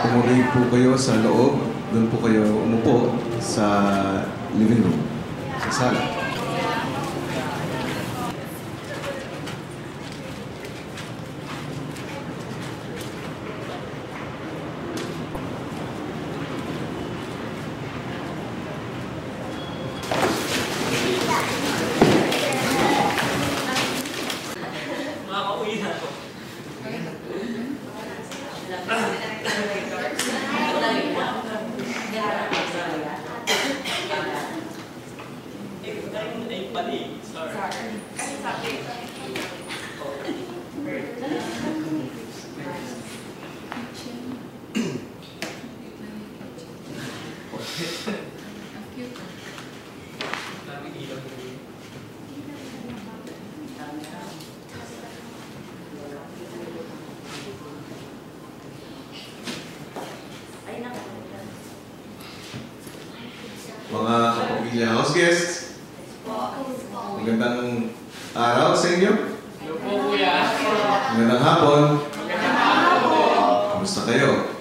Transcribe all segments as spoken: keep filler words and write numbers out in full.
tumuloy po kayo sa loob. Doon po kayo umupo sa living room, sa sala. Mga kapamilya house guests, magandang araw sa inyo. Magandang hapon. Kamusta kayo?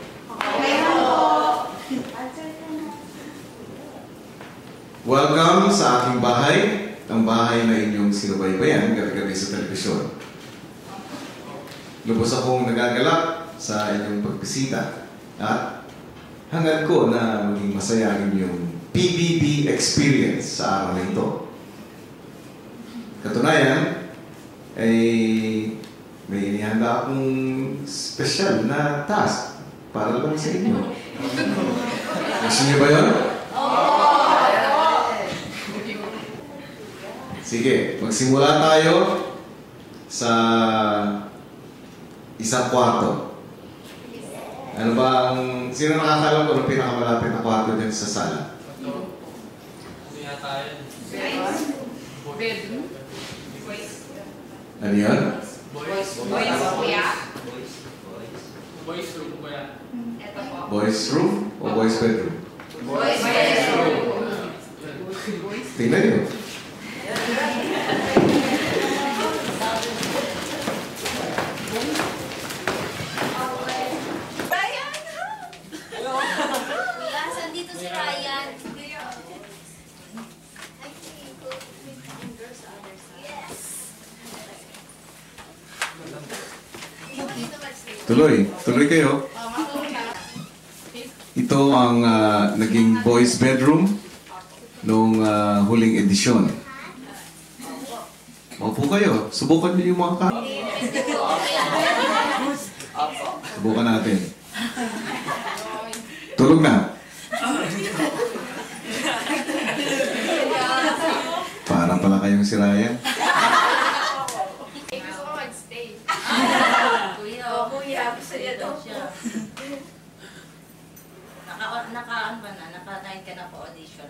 Welcome sa aking bahay, ang bahay na inyong sinubaybayan gabi-gabi sa telebisyon. Lubos akong nagagalak sa inyong pagbisita at hangad ko na maging masaya ang inyong P B B experience sa araw na ito. Katunayan, ay may inihanda akong special na task para lang sa inyo. Gusto niyo ba yun? Sige, magsimula tayo sa isang kwarto. Ano ba ang... Sino nakakalam ko ng pinakamalapit na kwarto dyan sa sala? Bedroom. Ano yun? Boys. Boys. Kuya. Boys room po yan. Ito po. Boys room o boys bedroom? Boys bedroom. Tingnan nyo. Ryan! Kuya, saan dito si Ryan? Tuloy. Tuloy kayo. Ito ang uh, naging boys bedroom noong uh, huling edisyon. Maupo kayo. Subukan niyo yung mga ka... Subukan natin. Tulog na. Parang pala kayong si Ryan. Naka, naka, ano ba na? Naka-nine ka na po audition.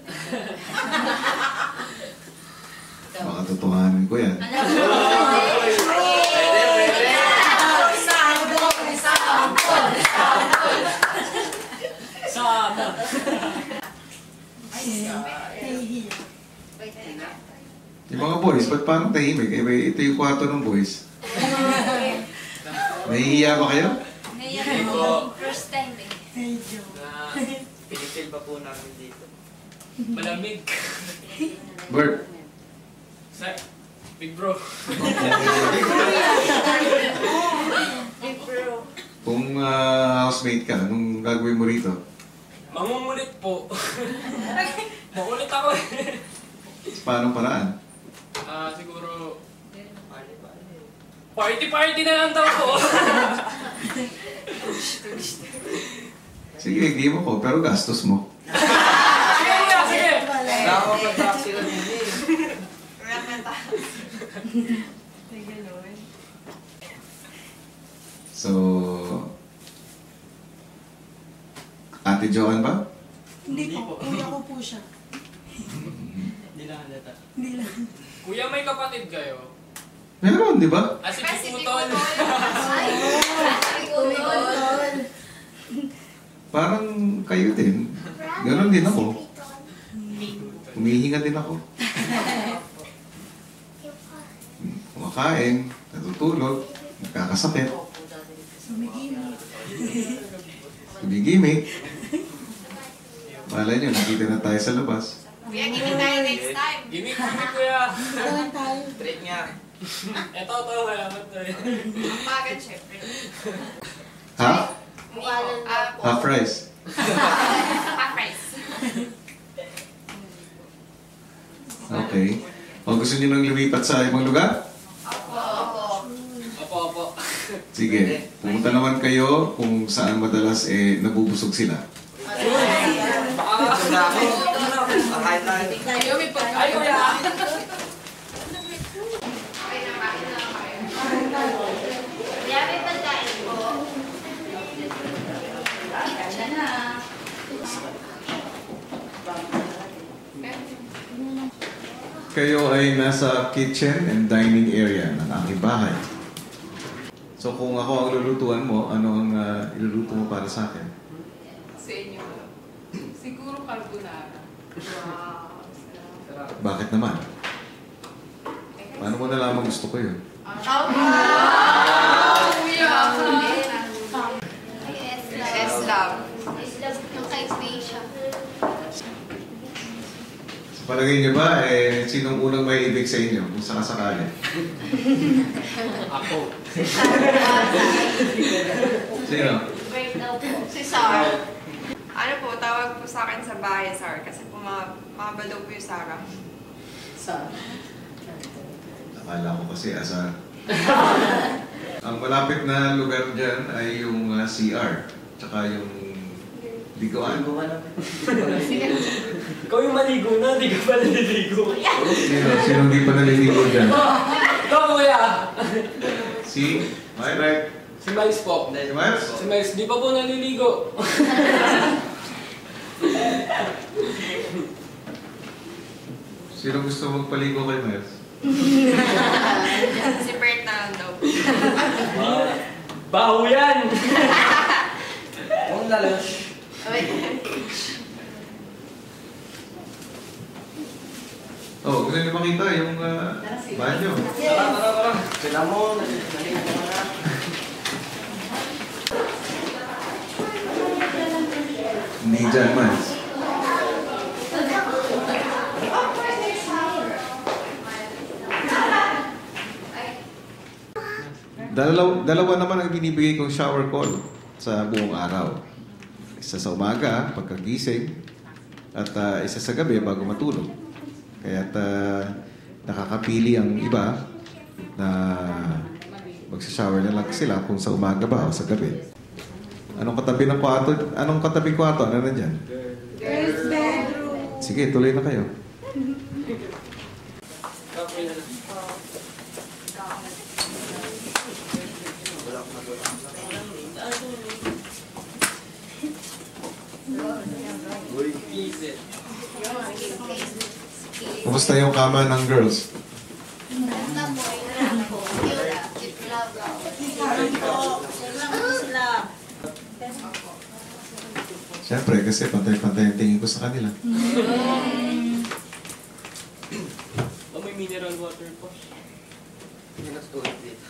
Baka tutuhanin ko yan. Ano ba? Pwede, pwede! Sampol! Sampol! Sampol! Sana! Yung mga boys, ba't parang tahimik? Eh, may- ito yung kwarto ng boys. Nahihiya ba kayo? Ngayon po, first time eh. Na pinipil pa po namin dito. Malamig. Bert, Sa Big Bro. kung uh, housemate ka, anong gagawin mo rito? Mangungulit po. Makulit ako eh. Paano paraan? Ah, siguro... Party-party na lang daw po. Sige, game ako, pero gastos mo. Sige, kuya, sige! Nakakapag-taxi lang yun eh. So, Ate Joanne ba? Hindi po. Kuya ko po siya. Hindi lang halata. Hindi lang. Kuya, may kapatid kayo? Meron, di ba? Ah, si Piputol. Ay! Piputol! Parang kayo din. Ganon din ako. Humihinga din ako. Kumakain, natutulog, nagkakasakit. Sumigil. Gimik. Malay nyo, nakita na tayo sa labas. Kuya, gimik tayo next time. Gimik, gimik kuya. Tayo tayo. Treat nga. Ito, ito, malaman to eh. Ang bagat, syempre. Ha? Mukha lang Ah, po. Half rice. Half rice. Okay. O gusto nyo nang lumipat sa ibang lugar? Opo. Opo. Opo, opo. Sige, pumunta naman kayo kung saan madalas eh nabubusog sila. Baka, Ito na ako. Kahit na. Tayo, may pagkain. ay kuya. Ay, nakain na kayo. Kuya, may pagkain po. Diyan na. Kayo ay nasa kitchen and dining area ng aking bahay. So kung ako ang lulutuan mo, ano ang uh, iluluto mo para sa akin? Sa inyo. Siguro carbonara. Wow. Bakit naman? Paano mo nalaman gusto ko yun? Kuya! Yes, love. Yung kay Stacia. Sa palagay niyo ba, eh, sinong unang may ibig sa inyo kung sakasakali? Ako. Sino? Si Sarah. Ano po, tawag po sa akin sa bahay, Sar. Kasi po mga, mahaba daw po yung Sarah. Akala ko kasi asar. Ang malapit na lugar dyan ay yung uh, C R, tsaka yung ligoan. Ikaw yung maligo na, di ka pa naliligo. Sino? Sino hindi pa naliligo dyan? Ikaw kuya. Si? My right. Si Miles po. Si Miles? Si Miles, di pa po naliligo. Sino gusto magpaligo kay Miles? Si Bert na lang daw. Baho yan! Huwag lalos. Oh, gusto niyo makita yung uh, banyo. Tara, tara, tara. Sila mo. Naligo mo na. Hindi dyan, Miles. Dalaw, dalawa naman ang binibigay kong shower call sa buong araw. Isa sa umaga, pagkagising, at uh, isa sa gabi bago matulog. Kaya uh, nakakapili ang iba na magsashower na lang sila kung sa umaga ba o sa gabi. Anong katabi ng kwarto? Anong katabi kwarto? Ano na dyan? Girls bedroom. Sige, tuloy na kayo. Okay na lang. Easy. Kumusta yung kama ng girls? Siyempre, kasi pantay-pantay ang tingin ko sa kanila. Oh, may mineral water po. Pinas ulit dito.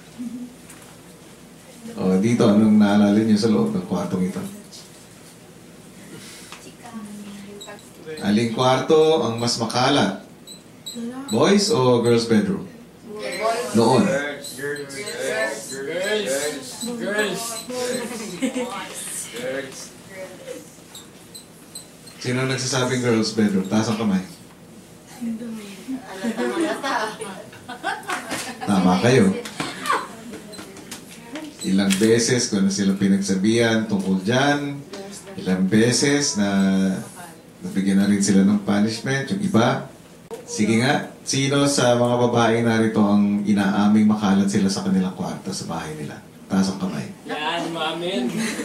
O, dito, anong naalala niyo sa loob ng kwartong ito? Aling kwarto ang mas makalat? Boys o girls bedroom? Noon. Girls. Girls. Girls! Girls! Girls. Sino nagsasabing girls bedroom? Taas ang kamay. Tama kayo. Ilang beses ko na silang pinagsabihan tungkol dyan. Ilang beses na nabigyan na rin sila ng punishment. Yung iba, sige nga, sino sa mga babae narito ang inaaming makalat sila sa kanilang kwarto sa bahay nila? Taas ang kamay. Yan, mamin.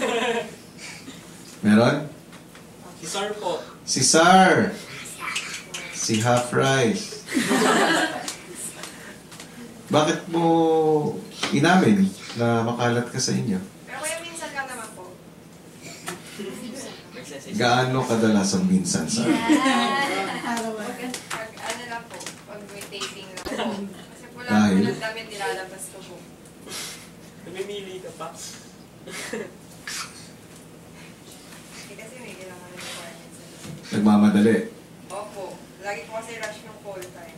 Meron? Si Sar po. Si Sar! Si Half Rice. Bakit mo inamin na makalat ka sa inyo? Pero kuya, minsan ka naman po. Gaano kadalas ang minsan, Sar? Araw-araw. Pag ano lang po, pag may taping lang po. Kasi po lang Dahil? po ng damit nilalabas ko po. Namimili ka pa. kasi may kailangan ng requirements. Nagmamadali. Opo. Lagi po kasi rush yung call time.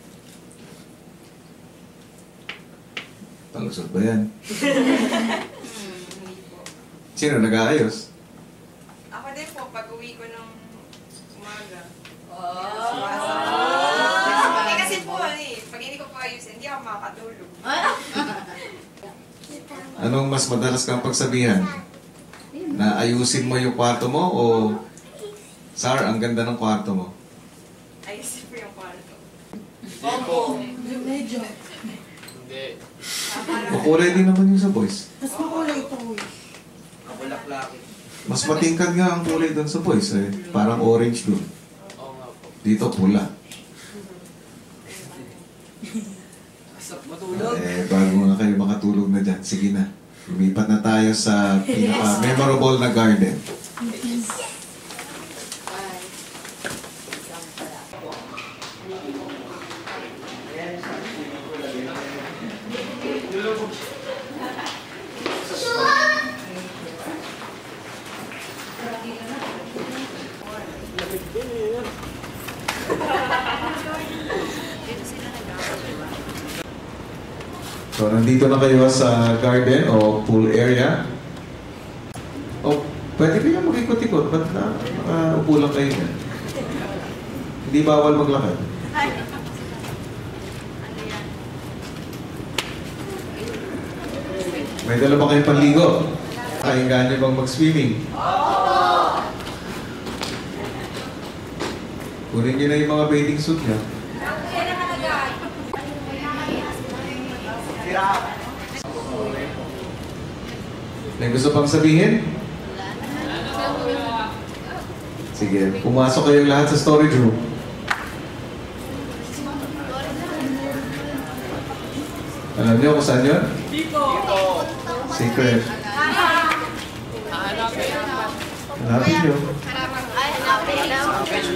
Palusot ba yan? Hmm, hindi po. Sino nag-aayos? Ako din po, pag uwi ko ng umaga. Oh. Eh, kasi po, eh, pag hindi ko po ayusin, hindi ako makakatulog. Anong mas madalas kang pagsabihan? Na ayusin mo yung kwarto mo o Sar, ang ganda ng kwarto mo? Ayusin po yung kwarto. Opo. Medyo. Hindi. Makulay din naman yung sa boys. Mas makulay ito eh. Kabulaklaki. Mas matingkad nga ang kulay doon sa boys eh. Parang orange doon. Oo nga po. Dito pula. Asap matulog. Eh, bago nga kayo makatulog na dyan, sige na. Lumipat na tayo sa pinaka-memorable na garden. So, nandito na kayo sa garden o pool area. O, pwede kayo mag-ikot-ikot. Ba't na nakaupo lang kayo yan? Hindi bawal maglakad. May dala ba kayong panligo? Kaingaan niyo bang mag-swimming? Kunin niyo na yung mga bathing suit niyo. May gusto pang sabihin? Sige, pumasok kayong lahat sa storage room. Alam niyo kung saan yun? Dito. Secret. Hanapin niyo. Ay, hanapin daw.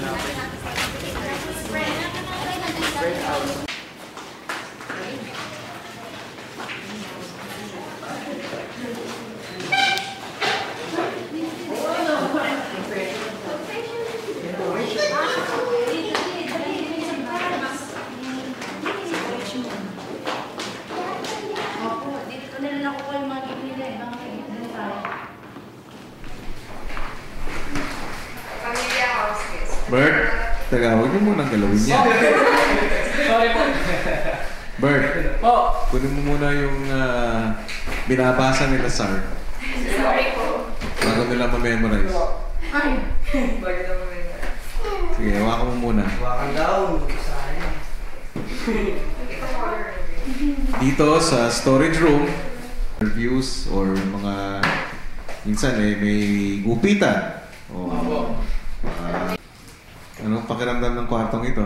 Pamilya house guest. Bert, taga, huwag niyo munang galawin yan. Sorry po. Bert, Po. kunin mo muna yung ah, binabasa nila, Sar. Sorry po. Bago nila ma-memorize. Bakit naman may Sige, hawakan mo muna. Wakan daw. Sayang. Hindi ko order. Dito sa storage room, reviews or mga minsan eh may gupitan. O ah, anong pakiramdam ng kwartong ito?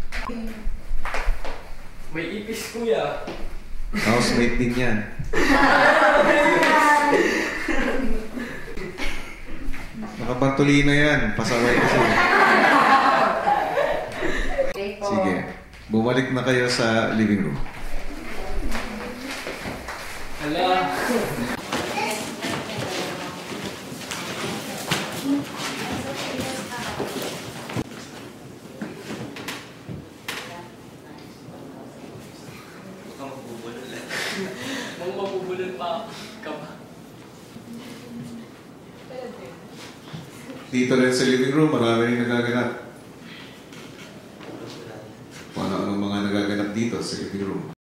May ipis kuya. Housemate din yan. Nakapantulina yan. Pasaway kasi. Sige. Bumalik na kayo sa living room. Hala. Baka magbubulol. Nang mabubulol pa ka ba? Dito rin sa living room, marami rin nagaganap. Kung ano-ano mga nagaganap dito sa living room.